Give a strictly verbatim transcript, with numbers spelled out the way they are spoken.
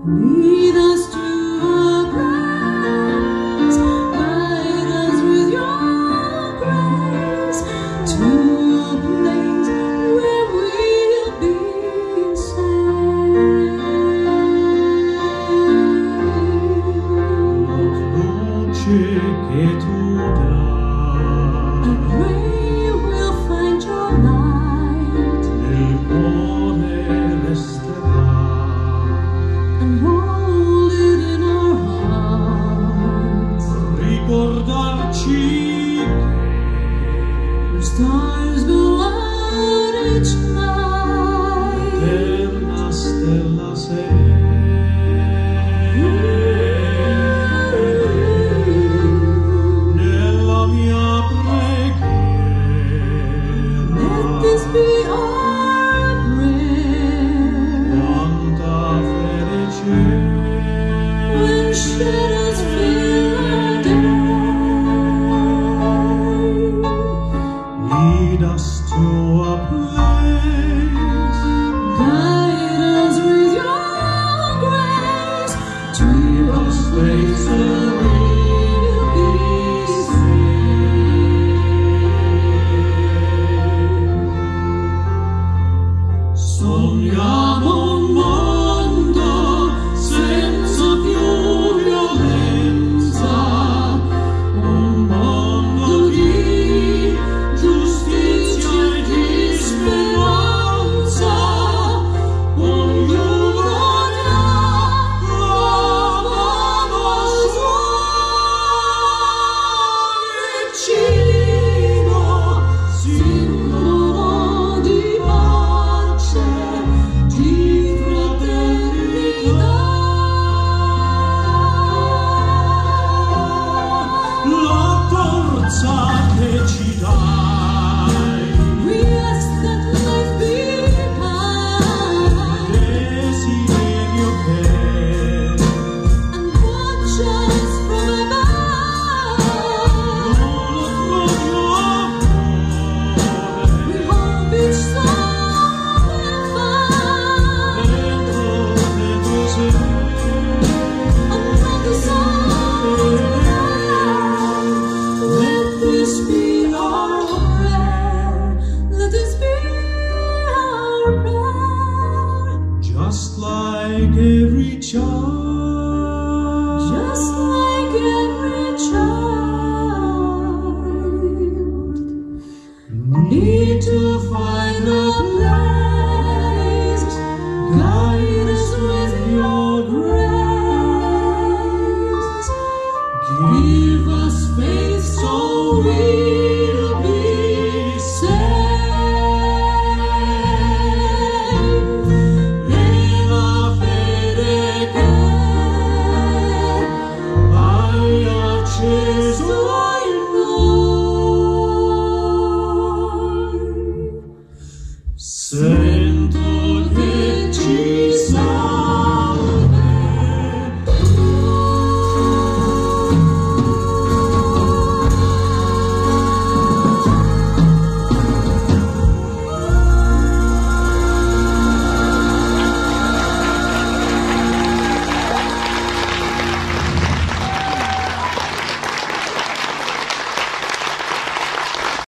Lead us to a place, guide us with your grace, to a place where we'll be safe. Luce che tu dai, I pray we'll find your light nel cuore resterà. and hold it in our hearts. Ricordarci Where stars go out each night. che eterna stella sei. Nella mia preghiera, Let this be our prayer. quanta felicità. When shadows fill our day, Lead us to a place, guide us with your grace to give a us faith place to